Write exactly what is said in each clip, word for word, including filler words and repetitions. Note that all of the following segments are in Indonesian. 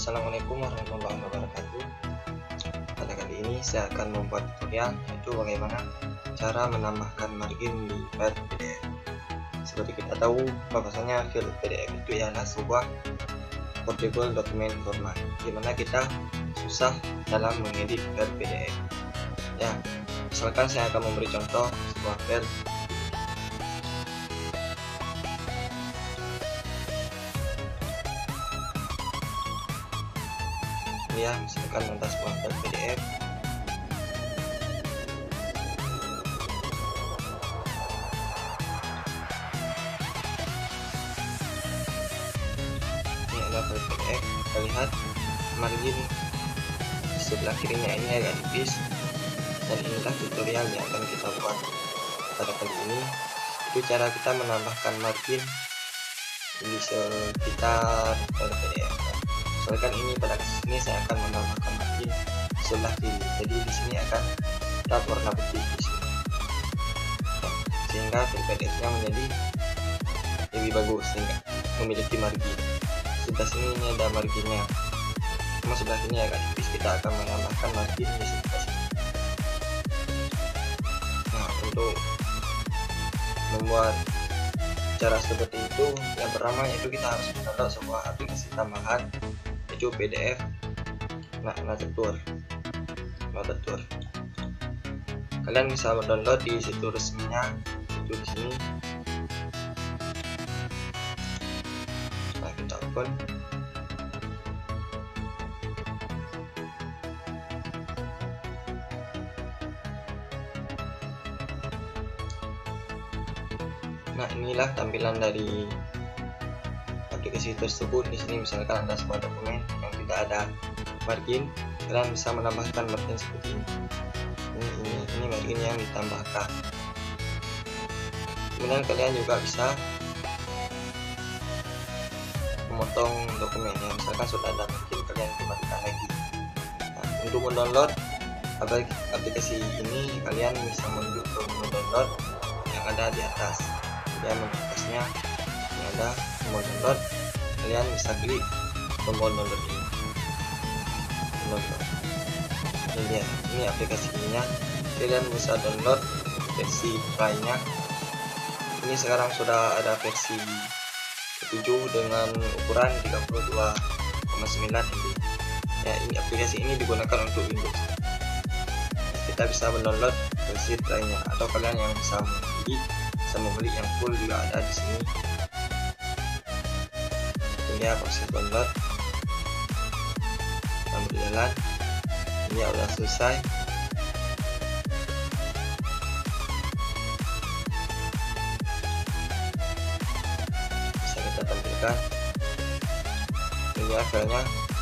Assalamualaikum warahmatullahi wabarakatuh. Pada kali ini saya akan membuat tutorial yaitu bagaimana cara menambahkan margin di file P D F. Seperti kita tahu bahwasanya file P D F itu ialah sebuah portable dokumen format, dimana kita susah dalam mengedit file P D F. Ya, misalkan saya akan memberi contoh sebuah file. Ya, misalkan ada sebuah file P D F. Ini adalah file P D F. Kita lihat margin di sebelah kirinya ini agak tipis, dan inilah tutorial yang akan kita buat pada kali ini. Itu cara kita menambahkan margin di sekitar file P D F. Misalkan ini pada kasus ini saya akan menambahkan margin sebelah kiri, jadi di sini akan tetap warna putih di sini, sehingga file P D F-nya menjadi lebih bagus, sehingga memiliki margin. Sebelah sini ini ada marginnya, cuma sebelah sini agak tipis, kita akan menambahkan margin di sebelah sini. Nah, untuk membuat cara seperti itu, yang pertama yaitu kita harus mendownload sebuah aplikasi tambahan yaitu P D F nah Nature Nature. Kalian bisa mendownload di situs resminya, itu di sini. Nah, kita open. Nah, inilah tampilan dari aplikasi tersebut. Di sini misalkan ada sebuah dokumen yang tidak ada margin, kalian bisa menambahkan margin seperti ini. Ini ini, ini margin yang ditambahkan. Kemudian kalian juga bisa memotong dokumennya. Misalkan sudah ada margin, kalian kembalikan lagi. Nah, untuk mendownload aplikasi ini, kalian bisa menuju ke menu download yang ada di atas. Ya, atasnya ini ada tombol download, kalian bisa klik tombol download ini. Download. Ini dia, ini aplikasinya. Kalian bisa download versi lainnya. Ini sekarang sudah ada versi ketujuh dengan ukuran tiga puluh dua koma sembilan M B. Ya, ini aplikasi ini digunakan untuk Windows. Kita bisa mendownload versi lainnya, atau kalian yang bisa membeli bisa membeli yang full juga ada di sini. Ini ya proses download dan berjalan. Ini ya udah selesai. Bisa kita tampilkan. Ini ya filenya.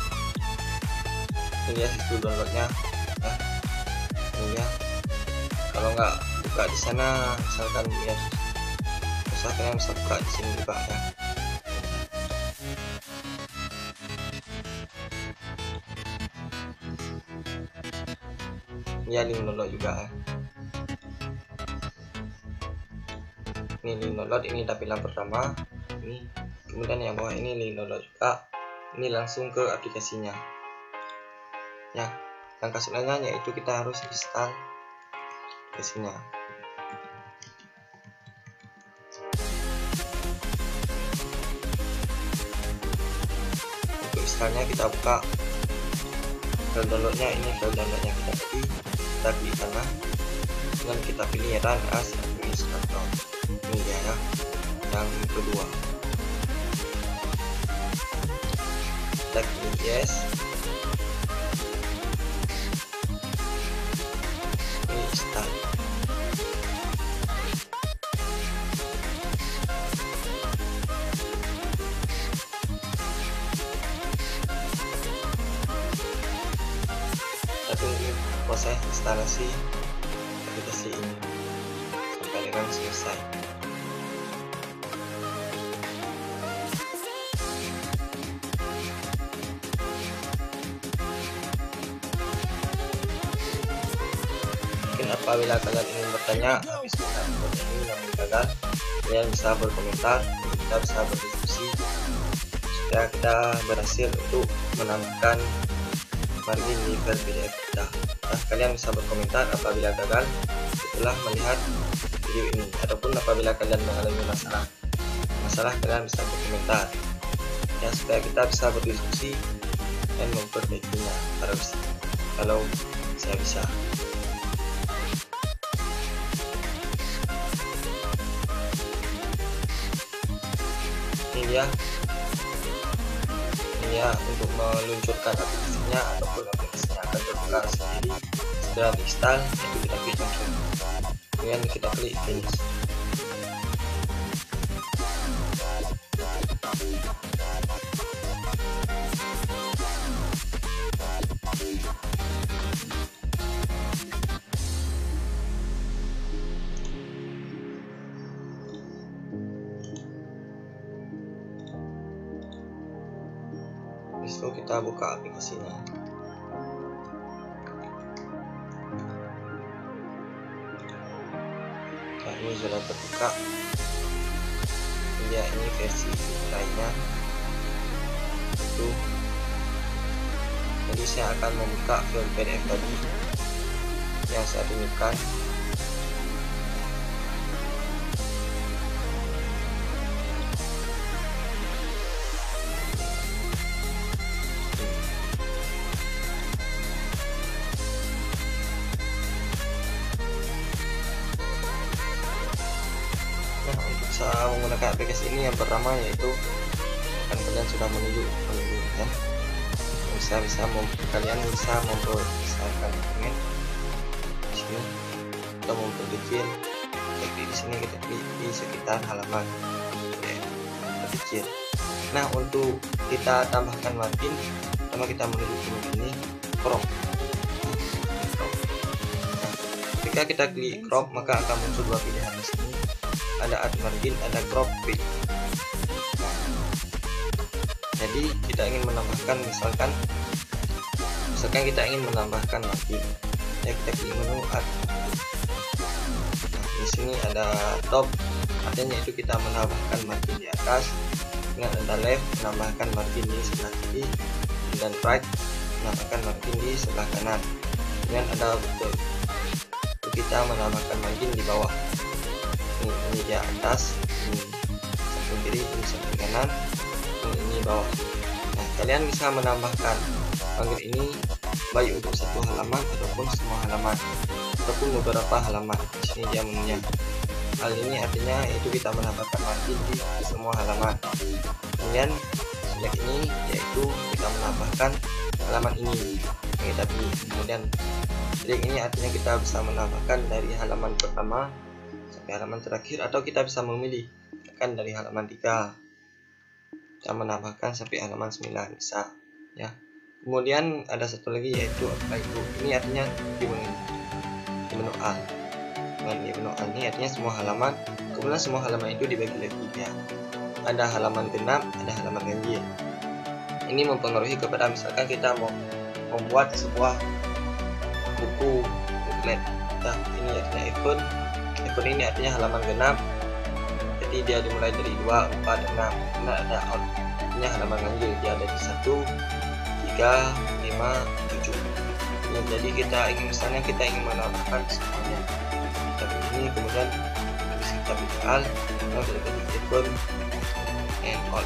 Ini ya situ downloadnya. Nah, ini ya. Kalau nggak buka di sana, misalkan ya susah, kalian bisa buka di sini juga ya. Ini ya link download juga ya. Ini link download, ini tampilan pertama. Ini kemudian yang bawah ini link download juga. Ini langsung ke aplikasinya. Ya, langkah selanjutnya yaitu kita harus install aplikasinya. Installnya kita buka file downloadnya. Ini file downloadnya kita tadi, kita pilih sana dan kita pilih run as administrator. Ini dia ya, yang kedua. Kita pilih yes. Ini start. Tunggu proses instalasi aplikasi ini sampai dengan selesai. Mungkin apabila kalian ingin bertanya habis menonton ini namun gagal, kalian bisa berkomentar, kita bisa berdiskusi ya kita berhasil untuk menambahkan margin di file P D F kita. Nah, kalian bisa berkomentar apabila gagal setelah melihat video ini, ataupun apabila kalian mengalami masalah masalah kalian bisa berkomentar ya, supaya kita bisa berdiskusi dan memperbaikinya kalau bisa, kalau saya bisa. Ini dia, ini ya untuk meluncurkan aplikasinya, ataupun aplikasinya akan terbuka sendiri setelah diinstal. Jadi kita klik langsung, kemudian kita klik finish. Lalu kita buka aplikasinya. Nah, ini sudah terbuka. Ya, ini versi lainnya itu. Jadi saya akan membuka file P D F tadi yang saya tunjukkan. Nah, untuk menggunakan aplikasi ini, yang pertama yaitu kan kalian sudah menuju menuju ya, bisa bisa mem, kalian bisa membesarkan dokumen di sini atau memperkecil. Jadi di sini kita klik di sekitar halaman kecil. Nah, untuk kita tambahkan margin, pertama kita menuju ke ini crop. Nah, ketika kita klik crop, maka akan muncul dua pilihan di sini. Ada add margin, ada crop fit. Nah, jadi kita ingin menambahkan, misalkan misalkan kita ingin menambahkan margin, ya kita klik menu add. Nah, di sini ada top, artinya itu kita menambahkan margin di atas. Dengan ada left, menambahkan margin di sebelah kiri, dan right, menambahkan margin di sebelah kanan. Kemudian ada button, kita menambahkan margin di bawah. Ini, ini di atas, ini samping kiri, ini samping kanan, ini, ini bawah. Nah, kalian bisa menambahkan margin ini baik untuk satu halaman ataupun semua halaman, ataupun beberapa halaman. Di sini dia menunya. Hal ini artinya itu kita menambahkan margin di semua halaman. Kemudian select ini yaitu kita menambahkan halaman ini yang kita pilih. Kemudian select ini artinya kita bisa menambahkan dari halaman pertama sampai halaman terakhir, atau kita bisa memilih kan dari halaman tiga kita menambahkan sampai halaman sembilan, bisa ya. Kemudian ada satu lagi yaitu apa itu, ini artinya di menu di menu A. Nah, di menu A ini artinya semua halaman, kemudian semua halaman itu dibagi lagi ya. Ada halaman genap, ada halaman ganjil. Ini mempengaruhi kepada misalkan kita mau membuat sebuah buku booklet. Nah, ini artinya event Event ini artinya halaman genap, jadi dia dimulai dari dua, empat, enam. Nah, ada out, artinya halaman ganjil, dia dari satu, tiga, lima, tujuh. Nah, jadi kita ingin, misalnya kita ingin menambahkan semuanya, kita ini kemudian kita pilih alt, kemudian kita pilih event and all.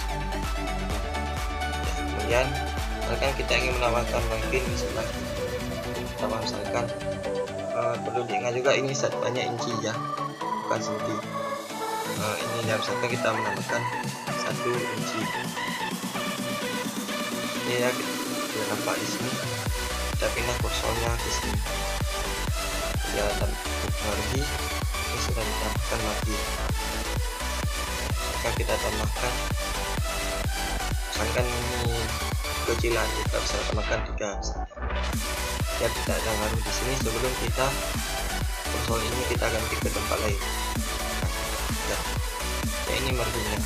Kemudian misalkan kita ingin menambahkan margin di sebelah kita misalkan. Uh, perlu diingat juga ini satuannya inci ya, bukan senti. Uh, ini ya, misalkan kita menambahkan satu inci. Ini ya, kita nampak di sini. Kita pindah kursornya ke sini. Ya, dan mempengaruhi ini sudah ditambahkan margin. Maka kita tambahkan, misalkan ini kecilan, kita bisa tambahkan tiga. Ya, tidak ada ngaruh di sini. Sebelum kita kursor ini kita ganti ke tempat lain. Ya, ya ini marginnya.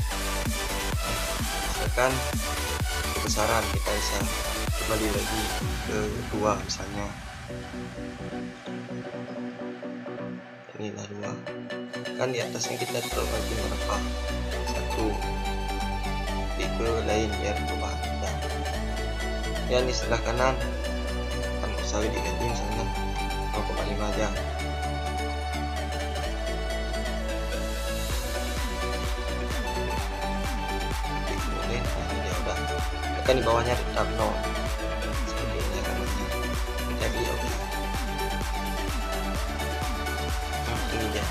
Misalkan kebesaran, kita bisa kembali lagi ke dua misalnya. Inilah dua. Kan di atasnya kita taruh margin berapa? Satu. ke lain biar berubah. Ya, ya di sebelah kanan kan usaha diganti misalnya nol koma lima aja. Kemudian ini dia udah tekan di bawahnya tetap nol seperti ini ya namanya. Jadi oke. Okay. Nah, ini dia.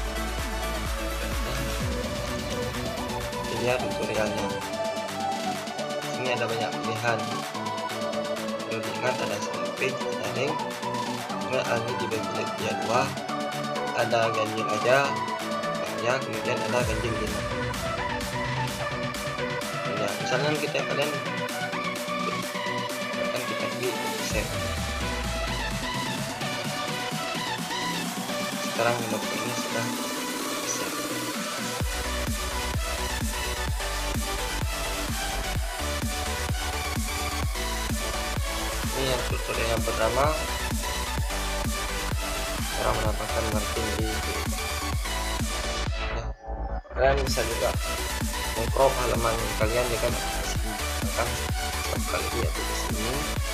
Ini dia tutorialnya. Ini ada banyak pilihan. Perlu diingat ada single page, ada link, kemudian ada dibagi lagi dua, ada ganjil aja, ya, kemudian ada ganjil gini. Ya, misalnya kita kalian akan kita klik save. Sekarang nomor ini sudah save. Ini yang tutorial yang pertama, cara menambahkan margin di video. Ya, kalian bisa juga mengcrop halaman kalian ya kan, misalkan satu kali di aplikasi ini.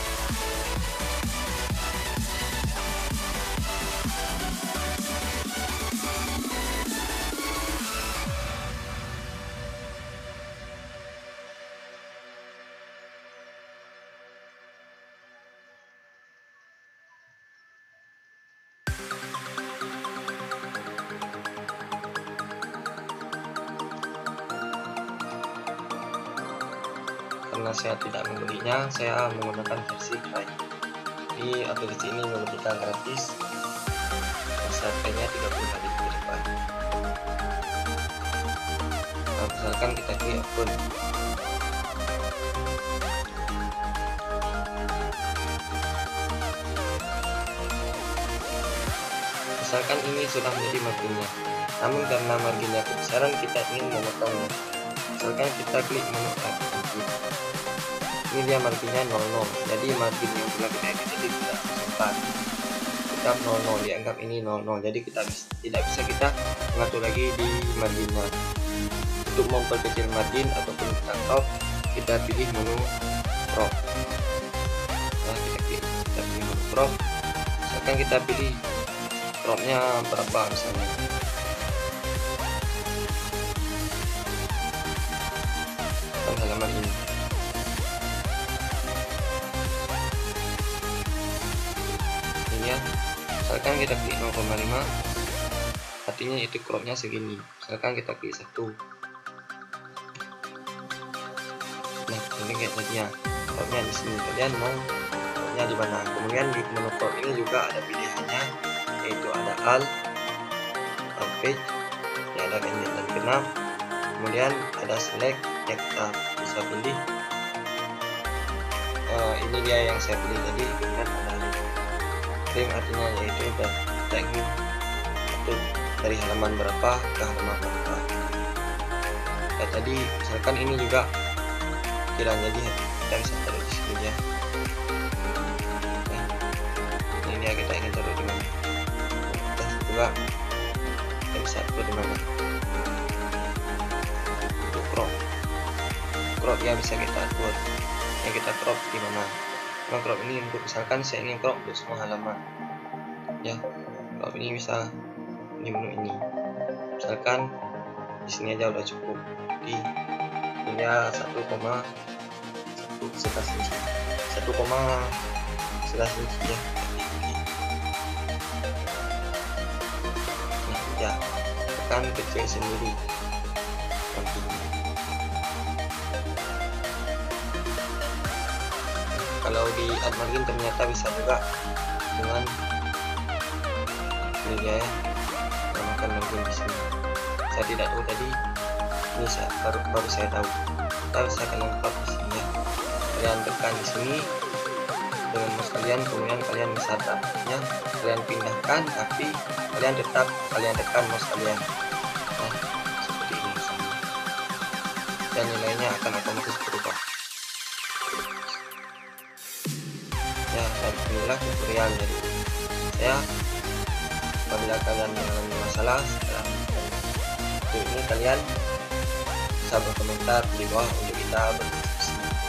Karena saya tidak membelinya, saya menggunakan versi Cry. Di aplikasi ini memberikan gratis, sampai-nya tiga puluh hari ke depan. Nah, misalkan kita klik akun, misalkan ini sudah menjadi marginnya, namun karena marginnya kebesaran kita ingin memotongnya. Misalkan kita klik menu aktif, ini dia marginnya nol nol, jadi margin yang sudah kita edit jadi tidak sempat kita nol nol, dianggap ini nol nol, jadi kita bisa, tidak bisa kita mengatur lagi di marginnya. Untuk memperkecil margin ataupun kita crop, kita pilih menu crop. Nah, kita klik kita pilih menu crop, misalkan kita pilih cropnya berapa misalnya. Halaman ini ini ya, misalkan kita klik nol koma lima, artinya itu cropnya segini. Misalkan kita klik satu, nah ini kayak tadinya cropnya di sini. Kalian mau cropnya di mana? Kemudian di menu crop ini juga ada pilihannya, yaitu ada al, al page, ini ada ganjil dan genap, kemudian ada select yang kita bisa pilih. Uh, ini dia yang saya pilih tadi, kemudian ada link. Link artinya yaitu kita ingin atur dari halaman berapa ke halaman berapa. Ya, tadi misalkan ini juga tidak jadi, kita bisa taruh di sini ya. Nah, ini dia kita ingin taruh di mana. Kita juga kita bisa atur di mana. Untuk crop crop ya bisa kita atur yang kita crop di mana. Nah, crop ini untuk misalkan saya ingin crop untuk semua halaman ya, crop ini bisa di menu ini, misalkan di sini aja udah cukup. Jadi ini ya satu koma satu sebelas inci, satu koma sebelas inci ya. Nah ya, tekan kecil sendiri nanti. Kalau di add margin ternyata bisa juga dengan ini ya, menambahkan margin di sini. Saya tidak tahu tadi, ini saya, baru baru saya tahu. Kita bisa lengkap di sini ya. Kalian tekan di sini dengan mouse kalian, kemudian kalian bisa ya, kalian pindahkan, tapi kalian tetap kalian tekan mouse kalian. Nah, seperti ini misalnya. Dan nilainya akan otomatis berubah. Ya, dan inilah tutorial dari saya. Apabila kalian mengalami masalah setelah video ini, kalian bisa berkomentar di bawah untuk kita berdiskusi.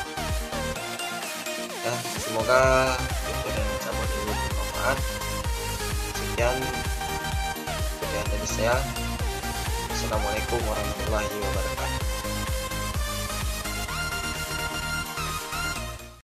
Ya, semoga tutorial yang saya buat ini bermanfaat. Sekian tutorial dari saya. Assalamualaikum warahmatullahi wabarakatuh.